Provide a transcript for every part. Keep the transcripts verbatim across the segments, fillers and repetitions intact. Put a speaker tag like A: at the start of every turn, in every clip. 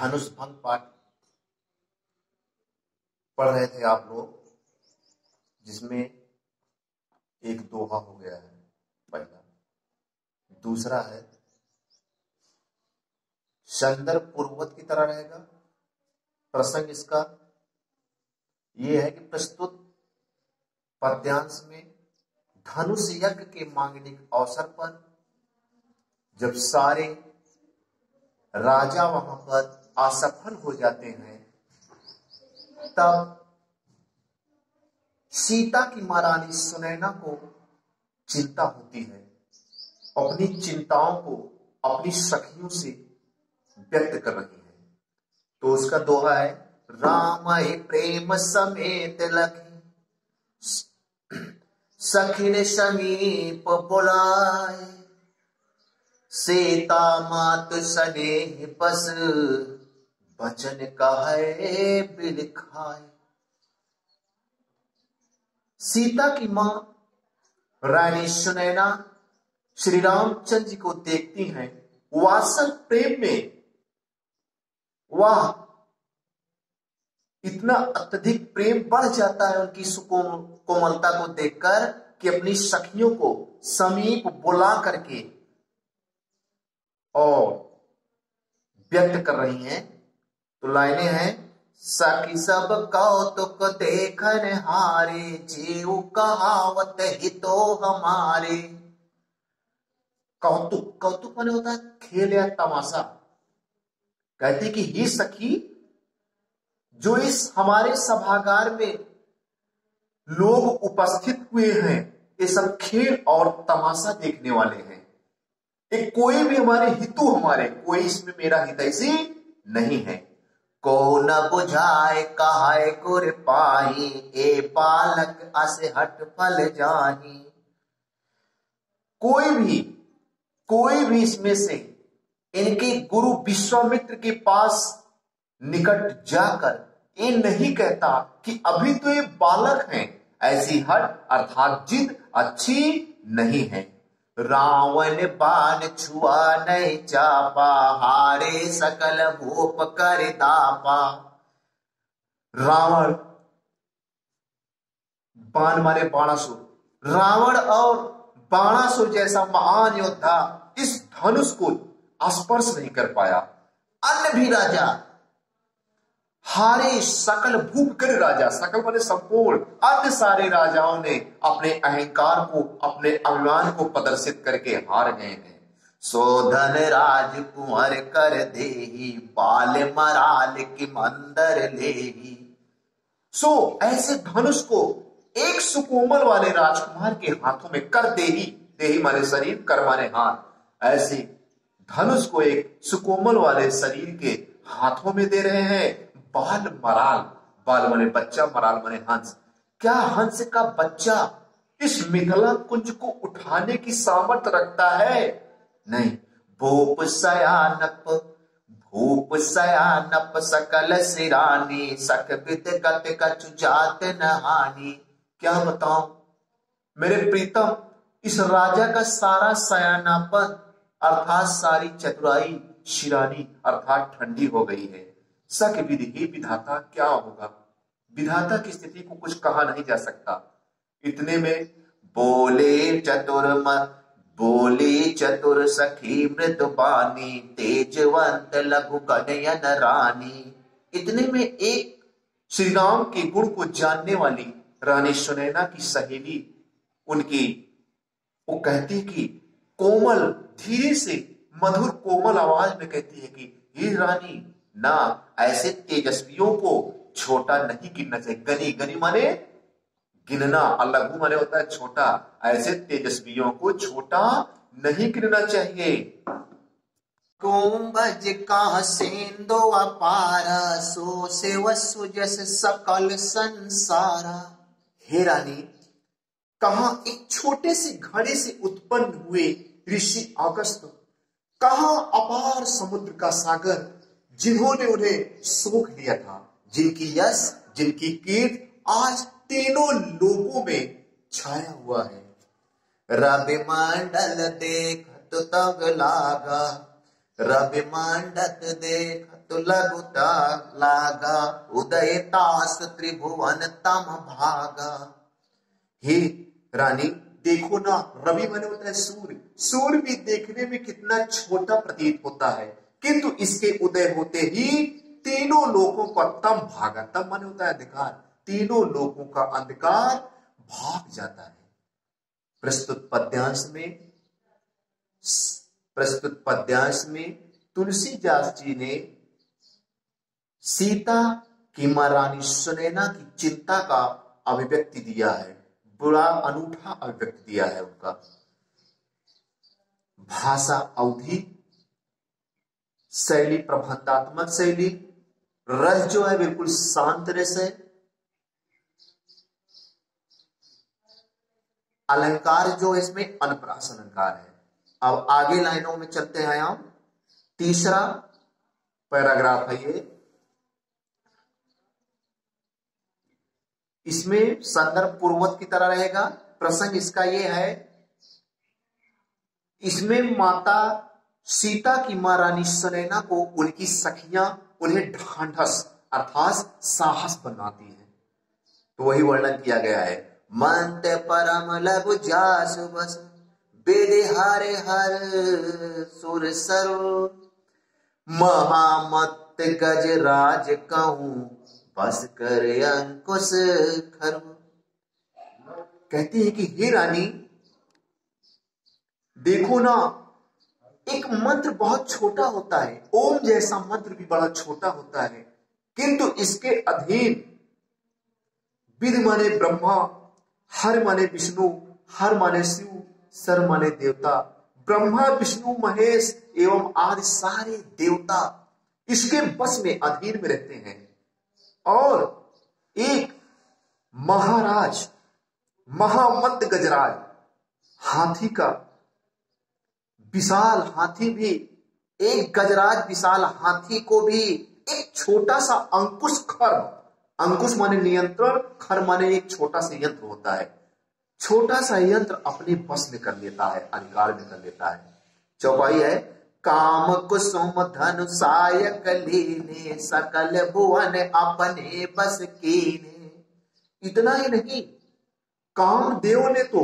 A: धनुष भंग पाठ पढ़ रहे थे आप लोग, जिसमें एक दोहा हो गया है पहला, दूसरा है संदर्भ पूर्ववत की तरह रहेगा। प्रसंग इसका यह है कि प्रस्तुत पद्यांश में धनुष यज्ञ के मांगलिक अवसर पर जब सारे राजा वहां पर असफल हो जाते हैं, तब सीता की महारानी सुनैना को चिंता होती है, अपनी चिंताओं को अपनी सखियों से व्यक्त कर रही है। तो उसका दोहा है, राम प्रेम समेत लखी सखिन समीप बुलाए, सीता मात स्नेह बस वचन कहे बिलखाए। सीता की मां रानी सुनैना श्री रामचंद्र जी को देखती हैं, वात्सल प्रेम में वह इतना अत्यधिक प्रेम बढ़ जाता है उनकी कोमलता को देखकर कि अपनी सखियों को समीप बुला करके और व्यक्त कर रही हैं। तो लाइनें हैं, सखी सब कौतुक देखन हारे, जीव कहावत हितो हमारे। कौतुक कौतुक माने होता है खेल या तमाशा। कहते कि ही सखी, जो इस हमारे सभागार में लोग उपस्थित हुए हैं, ये सब खेल और तमाशा देखने वाले हैं। एक कोई भी हमारे हितु हमारे, कोई इसमें मेरा हितैषी नहीं है। को न बुझाए कहाय गुर पाही, ए बालक असे हट फल जाही। कोई भी कोई भी इसमें से इनके गुरु विश्वामित्र के पास निकट जाकर ये नहीं कहता कि अभी तो ये बालक हैं, ऐसी हट अर्थात जिद अच्छी नहीं है। रावण बाण छुआ नहीं चापा, हारे सकल भूप कर दापा। रावण बाण मारे बाणासुर, रावण और बाणासुर जैसा महान योद्धा इस धनुष को स्पर्श नहीं कर पाया। अन्य भी राजा, हारे सकल भूप कर राजा, सकल माने संपूर्ण, अन्य सारे राजाओं ने अपने अहंकार को, अपने अभिमान को प्रदर्शित करके हार गए हैं। सोधन राजकुंवर कर देही, बाल मराल की मंदर लेही। सो ऐसे धनुष को एक सुकोमल वाले राजकुमार के हाथों में कर देही, देही माने शरीर, कर माने हाथ, ऐसे धनुष को एक सुकोमल वाले शरीर के हाथों में दे रहे हैं। बाल मराल, बाल माने बच्चा, मराल माने हंस। क्या हंस का बच्चा इस मिथिला कुंज को उठाने की सामर्थ्य रखता है? नहीं। भूप सयानप भूप सयानप सकल सिरानी, सख बित कत कछु जात न हानि। क्या बताऊं मेरे प्रीतम, इस राजा का सारा सयानापन अर्थात सारी चतुराई शिरानी अर्थात ठंडी हो गई है। सक विधि, हे विधाता क्या होगा? विधाता की स्थिति को कुछ कहा नहीं जा सकता। इतने में बोले चतुर बोले चतुर सखी मृत बानी, तेजवंत लघु कनयन रानी। इतने में एक श्री राम के गुण को जानने वाली रानी सुनैना की सहेली, उनकी वो कहती कि कोमल धीरे से मधुर कोमल आवाज में कहती है कि हे रानी, ना ऐसे तेजस्वियों को छोटा नहीं गिनना चाहिए। गनी, गनी माने गिनना, और लघु माने होता है छोटा। ऐसे तेजस्वियों को छोटा नहीं गिनना चाहिए।
B: कुंभज का सेंदो अपारा, सो से वसु जस सकल संसारा।
A: हे रानी, कहां एक छोटे से घड़े से उत्पन्न हुए ऋषि अगस्त्य, कहां अपार समुद्र का सागर जिन्होंने उन्हें सोख लिया था, जिनकी यश, जिनकी कीर्ति आज तीनों लोगों में छाया हुआ है।
B: रवि मंडल देख तो तब लागा, रवि मंडत देखत लघुता लागा, उदय तास त्रिभुवन तम भागा।
A: हे रानी देखो ना, रवि माने होता है सूर्य, सूर्य भी देखने में कितना छोटा प्रतीत होता है, किंतु इसके उदय होते ही तीनों लोगों का तम भागा, तम माने होता है अंधकार, तीनों लोगों का अंधकार भाग जाता है। प्रस्तुत पद्यांश में प्रस्तुत पद्यांश में तुलसीदास जी ने सीता की महारानी सुनैना की चिंता का अभिव्यक्ति दिया है, बड़ा अनूठा अभिव्यक्ति दिया है। उनका भाषा अवधि, शैली प्रबंधात्मक शैली, रस जो है बिल्कुल शांत रस है, अलंकार जो इसमें अनप्रास अलंकार है। अब आगे लाइनों में चलते हैं हम, तीसरा पैराग्राफ है ये, इसमें संदर्भ पूर्वक की तरह रहेगा। प्रसंग इसका ये है, इसमें माता सीता की महारानी सुनैना को उनकी सखियां उन्हें ढांढस अर्थात साहस बनाती हैं, तो वही वर्णन किया गया है।
B: मंत परम लघु जासु बस, बेदे हरे हर सुर सर्व, महामत गजराज कहूं बस कर अंकुश खरु।
A: कहती है कि हे रानी देखो ना, एक मंत्र बहुत छोटा होता है, ओम जैसा मंत्र भी बड़ा छोटा होता है, किंतु इसके अधीन विद माने ब्रह्मा, हर माने विष्णु, हर माने शिव, सर माने देवता, ब्रह्मा विष्णु महेश एवं आदि सारे देवता इसके बस में अधीन में रहते हैं। और एक महाराज महामत गजराज, हाथी का विशाल हाथी भी, एक गजराज विशाल हाथी को भी एक छोटा सा अंकुश खर, अंकुश माने नियंत्रण, खर माने एक छोटा सा यंत्र होता है, छोटा सा यंत्र अपने बस में कर लेता है, अधिकार में कर लेता है। चौपाई है,
B: काम कुसुम धनु सायक लीने, सकल भुवन अपने बस कीने।
A: इतना ही नहीं, कामदेव ने तो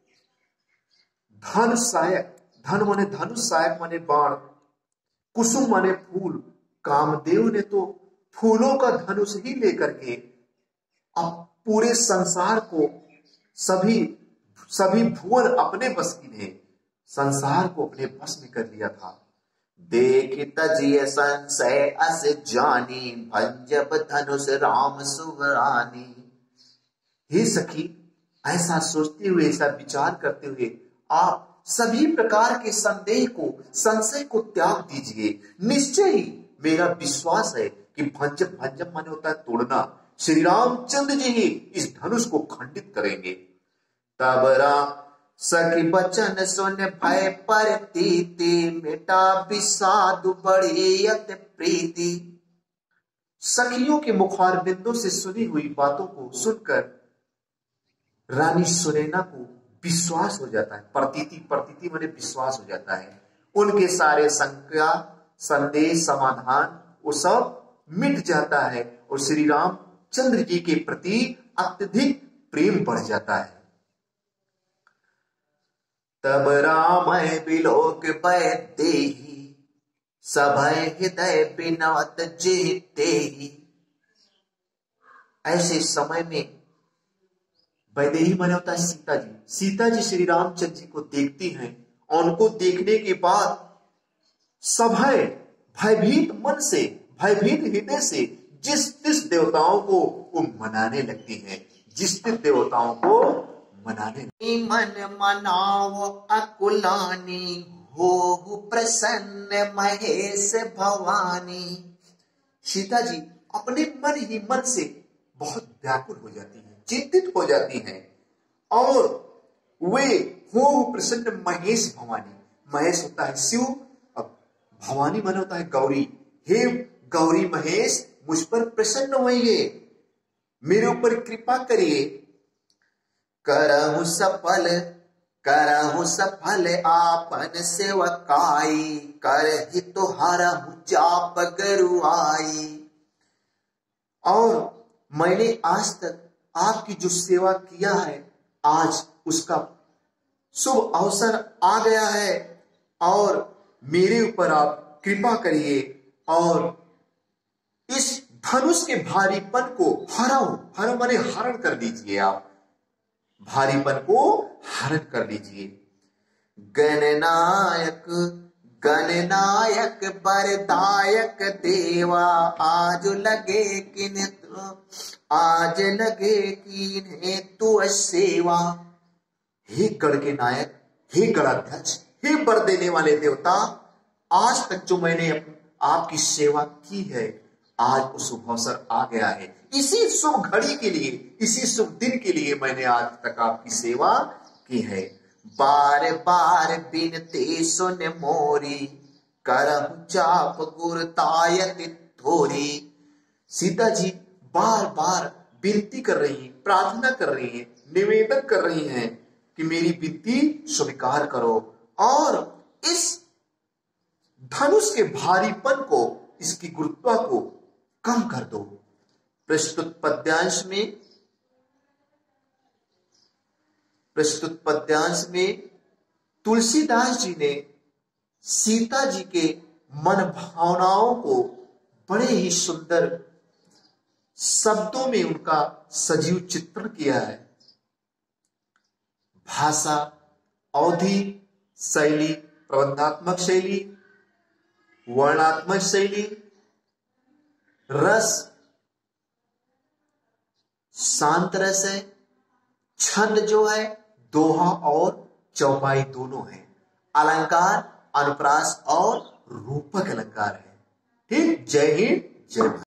A: धन सायक, धन माने धनुष, सायक माने बाण, कुसुम माने फूल, कामदेव ने तो फूलों का धनुष ही लेकर के अब पूरे संसार को, सभी सभी भुवन अपने बस की ने, संसार को अपने बस में कर लिया था।
B: देख तजिए संशय अस जानी, भंजब धनुष राम सुवरानी।
A: हे सखी, ऐसा सोचते हुए, ऐसा विचार करते हुए आप सभी प्रकार के संदेह को, संशय को त्याग दीजिए। निश्चय ही मेरा विश्वास है कि भंजब, भंजब माने होता है तोड़ना, श्री रामचंद्र जी ही इस धनुष को खंडित करेंगे।
B: तब राम सखी बचन सुन भय परतीति, मिटा विषाद बड़ी अति प्रीति।
A: सखियों के मुखार बिंदु से सुनी हुई बातों को सुनकर रानी सुनैना को विश्वास हो जाता है, प्रतीति, प्रतीति माने विश्वास हो जाता है, उनके सारे शंका, संदेह, समाधान वो सब मिट जाता है और श्री राम चंद्र जी के प्रति अत्यधिक प्रेम बढ़ जाता है।
B: तब राम बिलोक भय देहि, सभय हृदय बिनवत जीते ही।
A: ऐसे समय में वैदेही माने होता है सीता जी, सीता जी श्री रामचंद्र जी को देखती हैं और उनको देखने के बाद सभय भयभीत मन से, भयभीत हृदय से जिस जिस देवताओं को वो मनाने लगती हैं, जिस जिस देवताओं को मनाने,
B: मन मनाओ अकुलानी, हो प्रसन्न महेश भवानी।
A: सीता जी अपने मन ही मन से बहुत व्याकुल हो जाती हैं, चिंतित हो जाती हैं और वे हो प्रसन्न महेश भवानी, महेश होता है शिव, अब भवानी मन होता है गौरी। हे गौरी महेश, मुझ पर प्रसन्न होइए, मेरे ऊपर कृपा करिए।
B: करहु सफल करहु सफल आपन सेवकाई, कर ही तो हरहु चाप गरुआई। और मैंने आज तक आपकी जो सेवा किया है, आज उसका शुभ अवसर आ गया है और मेरे ऊपर आप कृपा करिए और इस धनुष के भारीपन को हराओ। हर माने हरण कर दीजिए, आप भारीपन को हरण कर दीजिए। गणनायक गणनायक बरदायक देवा, आज लगे किन आज लगे किन्हें तू सेवा। हे गढ़ के नायक, हे गणाध्यक्ष, हे वर देने वाले देवता, आज तक जो मैंने आपकी सेवा की है, आज वो शुभ अवसर आ गया है। इसी शुभ घड़ी के लिए, इसी शुभ दिन के लिए मैंने आज तक आपकी सेवा की है। बार बार बिनते सुन मोरी, करहु चाप गुरतायत थोरी। सीता जी बार बार विनती कर रही हैं, प्रार्थना कर रही हैं, निवेदन कर रही हैं कि मेरी विनती स्वीकार करो और इस धनुष के भारीपन को, इसकी गुरुत्वा को कम कर दो। प्रस्तुत पद्यांश में प्रस्तुत पद्यांश में तुलसीदास जी ने सीता जी के मन भावनाओं को बड़े ही सुंदर शब्दों में उनका सजीव चित्रण किया है। भाषा, अवधि, शैली, प्रबंधात्मक शैली, वर्णात्मक शैली, रस, शांत रस है, छंद जो है दोहा और चौपाई दोनों है, अलंकार, अनुप्रास और रूपक अलंकार है। ठीक। जय हिंद, जय भारत।